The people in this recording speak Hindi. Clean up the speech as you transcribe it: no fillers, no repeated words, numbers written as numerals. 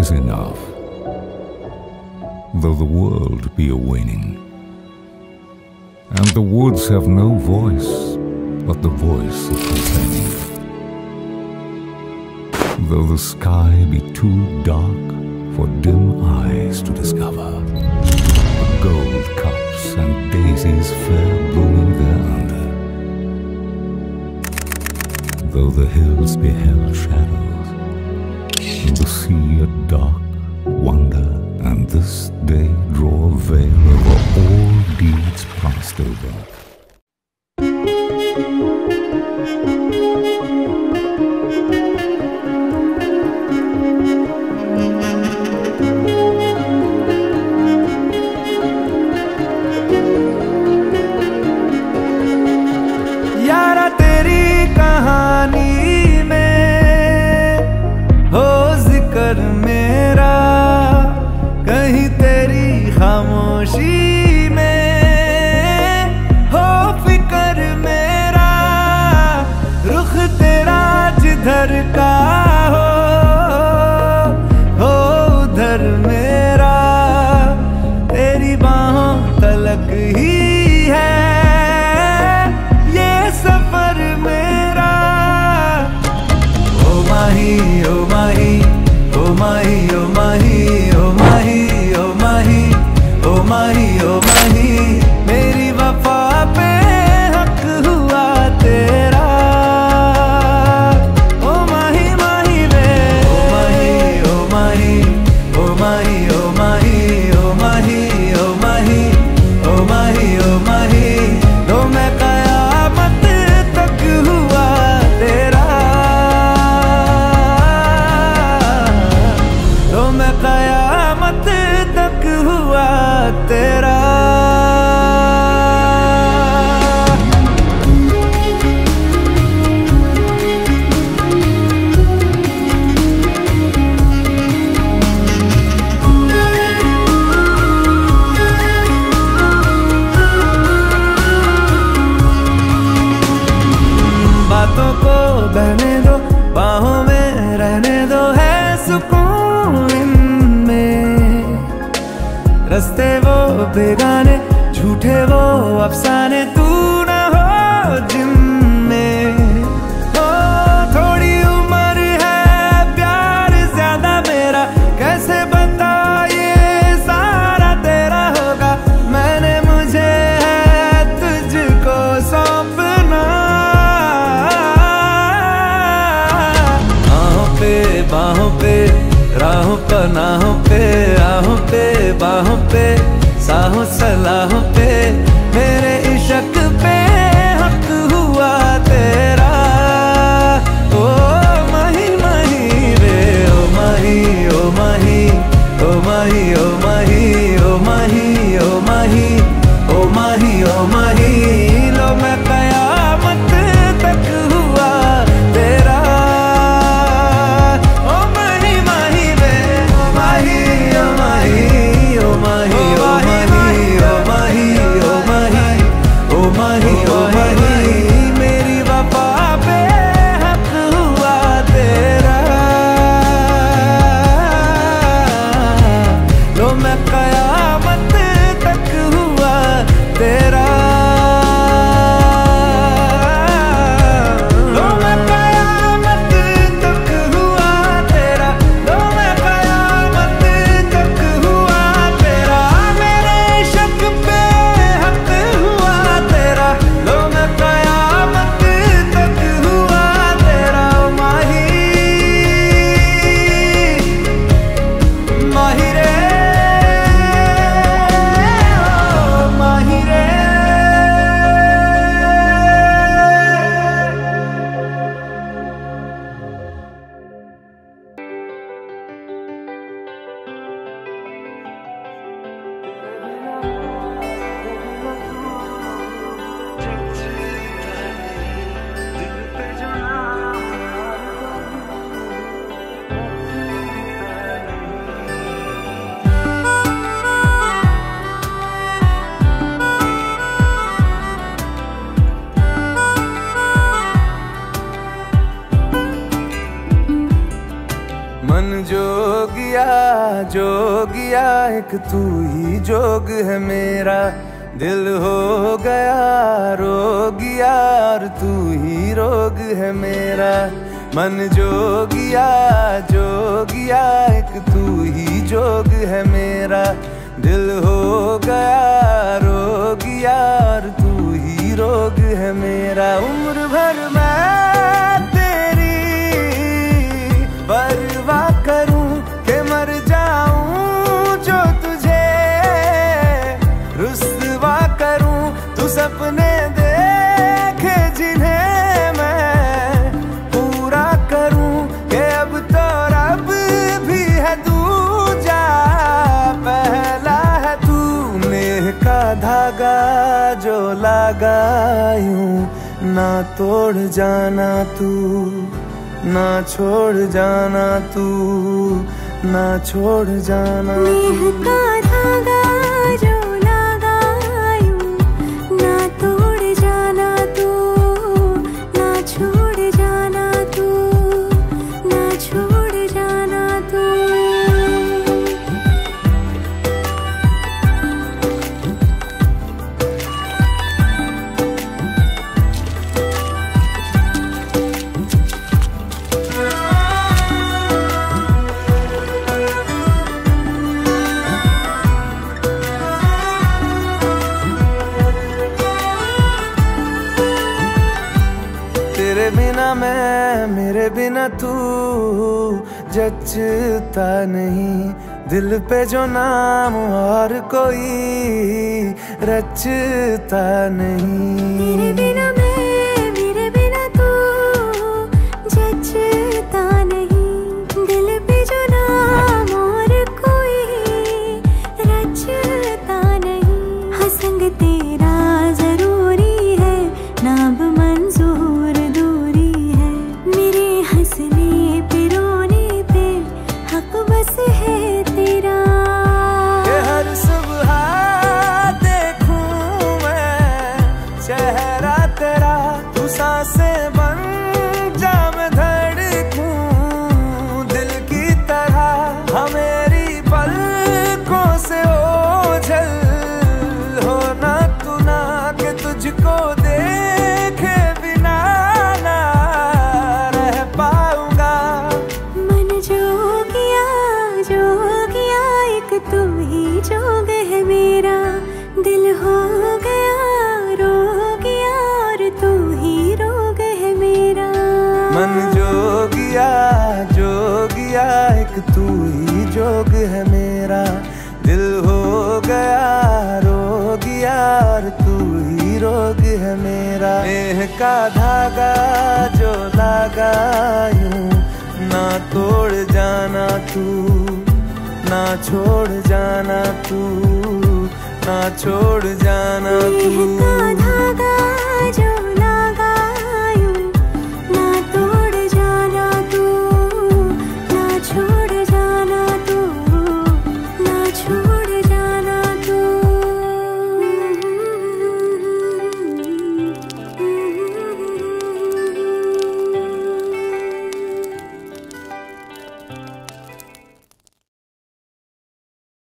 is enough, though the world be a waning, and the woods have no voice but the voice of complaining. Though the sky be too dark for dim eyes to discover, the gold cups and daisies fair blooming thereunder. Though the hills be held shadows, and the sea a dark wonder, and this day draw a veil over all deeds passed over. यारा तेरी कहानी में हो जिक्र मेरा, कहीं तेरी खामोशी में हो फिक्र मेरा। रुख तेरा जिधर का हो उधर मेरा, तेरी बाहों तलक ही है सफर मेरा। ओ माही ओ माही ओ माही ओ माही ओ माही ओ माही ओ माही ओ माही, मेरी वफा पे हक हुआ तेरा। ओ माही माही वे ओ माही ओ माही ओ माही ओ माही ओ माही ओ माही ओ माही ओ माही, तो मैं कयामत तक हुआ तेरा, तो मैं कयामत तक हुआ तेरा। बातों को बहने दो, बाहों में रहने दो, है सुकून इनमें। रस्ते वो बेगाने, झूठे वो अफसाने, तू न हो जिनमें। ओ थोड़ी उम्र है, प्यार ज्यादा मेरा, कैसे बता ये सारा तेरा होगा। मैंने मुझे है तुझको सौंपना, बाहों पे राहों पनाहों पे, राहों पे बाहों पे, साहों सलाहों पे, मेरे इश्क पे हक हुआ तेरा। ओ माही माही रे ओ माही ओ माही ओ माही ओ माही ओ माही ओ माही ओ माही ओ माही, लो मैं कयामत तक हुआ तेरा। Oh मन जोगिया एक तू ही जोग है मेरा, दिल हो गया रोगिया और तू ही रोग है मेरा। मन जोगिया एक तू ही जोग है मेरा, दिल हो गया रोगिया और तू ही रोग है मेरा। उम्र भर मैं तेरी परवाह करूं कि मर जाऊं जो तुझे रुस्वा करूं, तू सपने देखे जिन्हें मैं पूरा करूं कि अब तो रब भी है दूजा पहला है तू। नेह का धागा जो लगा यूं ना तोड़ जाना तू, ना छोड़ जाना तू, ना छोड़ जाना तू। नेह का धागा जो लगा यूं ना तोड़ जाना तू, ना छोड़ जाना तू, ना छोड़ जाना तू। तेरे बिना मैं मेरे बिना तू जचता नहीं, दिल पे जो नाम और कोई रचता नहीं। तेरे बिना मैं मेरे बिना तू जचता नहीं, दिल पे जो नाम और कोई रचता नहीं। हाँ संग तेरा जरूरी है, नाम मंजूर दूरी है, मेरे हंसने पे रोने पे हक बस है तेरा। कि हर सुबह देखूं मैं चेहरा तेरा, तू सांसें बन जा मैं धड़कूं दिल की तरह। हाँ मेरी पलकों से ओझल होना तू ना, कि तुझको देखे बिना ना रह पाऊंगा। मन जोगिया एक तू ही जोग है मेरा, दिल हो गया रोगिया और तू ही रोग है मेरा। मन जोगिया एक तू ही जोग है मेरा, दिल हो गया रोगिया और तू ही रोग है मेरा। नेह का धागा जो लगा यूं ना तोड़ जाना तू, ना छोड़ जाना तू, ना छोड़ जाना तू।